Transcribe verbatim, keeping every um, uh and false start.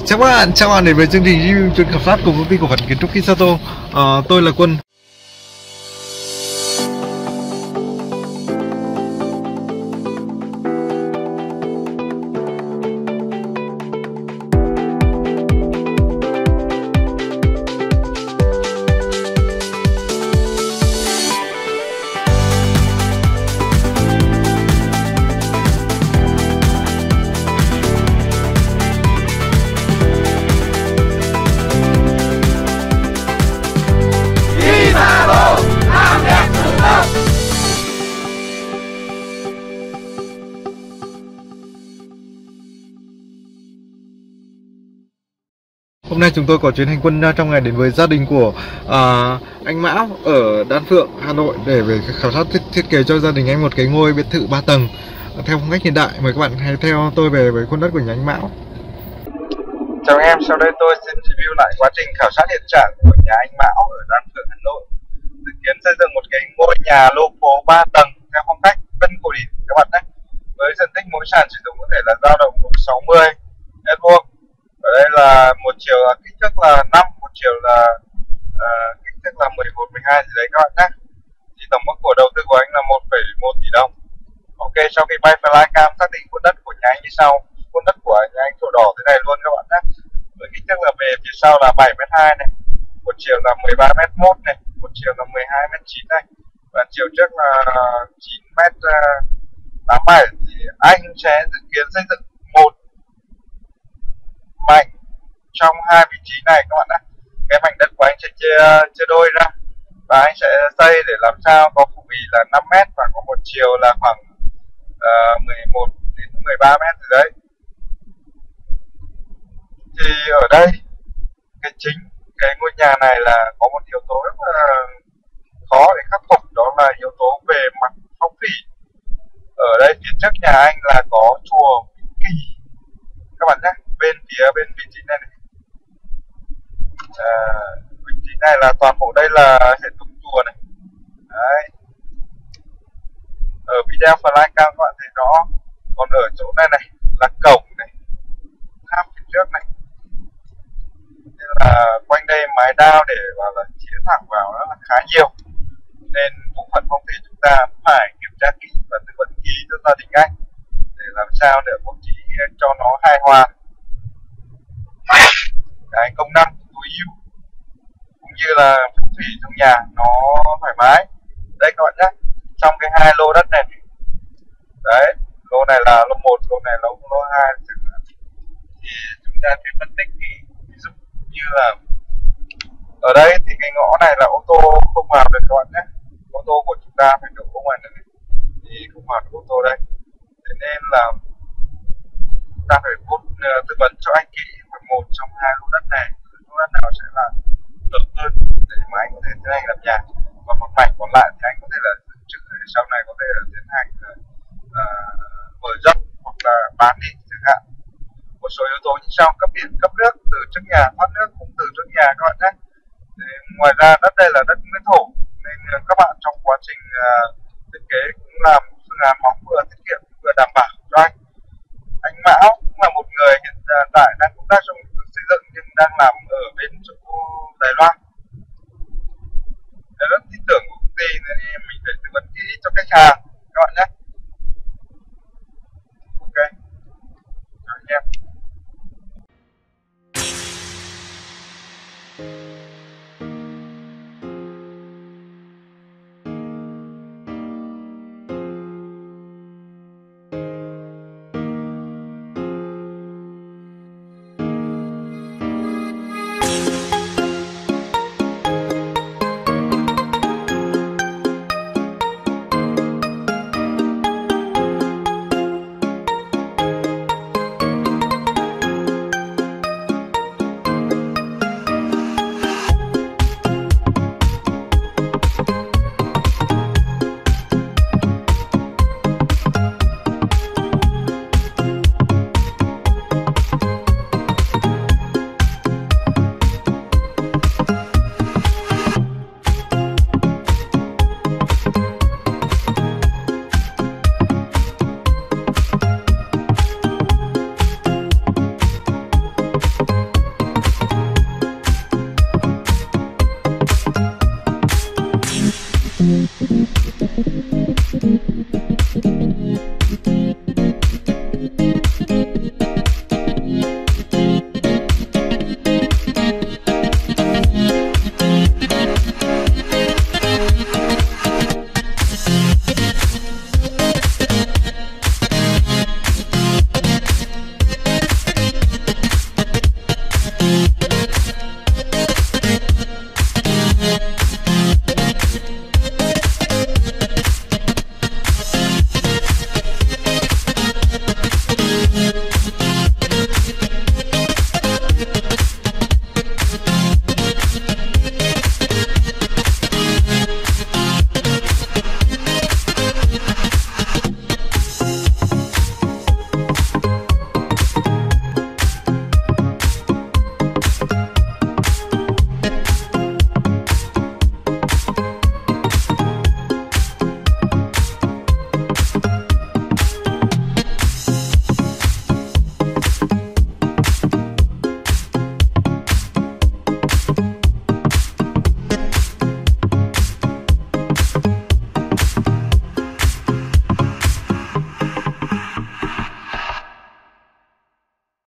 Chào bạn, chào bạn đến với chương trình review chuyên khảo sát của công ty cổ phần kiến trúc Kisato. Ờ, tôi là Quân. Hôm nay chúng tôi có chuyến hành quân trong ngày đến với gia đình của uh, anh Mão ở Đan Phượng, Hà Nội để về khảo sát thiết, thiết kế cho gia đình anh một cái ngôi biệt thự ba tầng theo phong cách hiện đại. Mời các bạn hãy theo tôi về với khuôn đất của nhà anh Mão. Chào em, sau đây tôi xin review lại quá trình khảo sát hiện trạng của nhà anh Mão ở Đan Phượng, Hà Nội. Dự kiến xây dựng một cái ngôi nhà lô phố ba tầng theo phong cách Vân Cổ Điển các bạn nhé. Với diện tích mỗi sàn sử dụng có thể là dao động sáu mươi mét vuông. Ở đây là một chiều là kích thước là năm, một chiều là uh, kích thước là mười một, mười hai gì đấy các bạn nhé. Thì tổng mức của đầu tư của anh là một phẩy một tỷ đồng. Ok, sau khi bay flycam xác định khuôn đất của nhà anh như sau. Khuôn đất của nhà anh sổ đỏ thế này luôn các bạn nhé. Với kích thước là về phía sau là bảy mét hai này, một chiều là mười ba mét một này, một chiều là mười hai mét chín này, và chiều trước là chín mét tám mươi bảy. Thì anh sẽ dự kiến xây dựng một mảnh trong hai vị trí này các bạn ạ. Cái mảnh đất của anh sẽ chia chia đôi ra và anh sẽ xây để làm sao có phủ bì là năm mét và có một chiều là khoảng uh, mười một đến mười ba mét gì đấy. Thì ở đây cái chính cái ngôi nhà này là có một yếu tố rất là khó để khắc phục, đó là yếu tố về mặt phong thủy. Ở đây phía trước nhà anh là có chùa Vĩnh Kỳ các bạn nhé, bên phía bên vị trí này, này. À, vị trí này là toàn bộ đây là hệ thống chùa này. Đấy. Ở video flycam các bạn thấy rõ. Còn ở chỗ này này là cổng này, tháp phía trước này. Nên là quanh đây mái đao để vào là chĩa thẳng vào nó là khá nhiều. Nên bộ phận phong thủy chúng ta phải kiểm tra kỹ và tư vấn kỹ cho gia đình anh để làm sao để bố trí cho nó hài hòa. Cái công năng tối ưu cũng như là phong thủy trong nhà nó thoải mái. Đây các bạn nhé, trong cái hai lô đất này, đấy, lô này là lô một, lô này là lô hai, thì chúng ta sẽ phân tích kỹ. Ví dụ như là ở đây thì cái ngõ này là ô tô không vào được các bạn nhé, ô tô của chúng ta phải đậu ở ngoài này thì không vào được ô tô đây. Thế nên là ta phải bút uh, tư vấn cho anh kỹ về một trong hai lô đất này, lô đất nào sẽ là tốt hơn để mà anh có thể tiến hành làm nhà, và một mảnh còn lại thì anh có thể là dự trữ để sau này có thể là tiến hành uh, mở rộng hoặc là bán đi chẳng hạn. Một số yếu tố như sau: cấp điện, cấp nước từ trước nhà, thoát nước cũng từ trước nhà các bạn nhé. Ngoài ra đất đây là đất nguyên thổ nên các bạn trong quá trình uh, thiết kế cũng làm phương án móng vừa tiết kiệm vừa đảm bảo cho anh. Anh Mão cũng là một người hiện tại đang công tác trong xây dựng nhưng đang làm ở bên chỗ Đài Loan. Để rất tin tưởng của công ty nên mình phải tư vấn kỹ cho khách hàng các bạn nhé. Ok, chào anh em.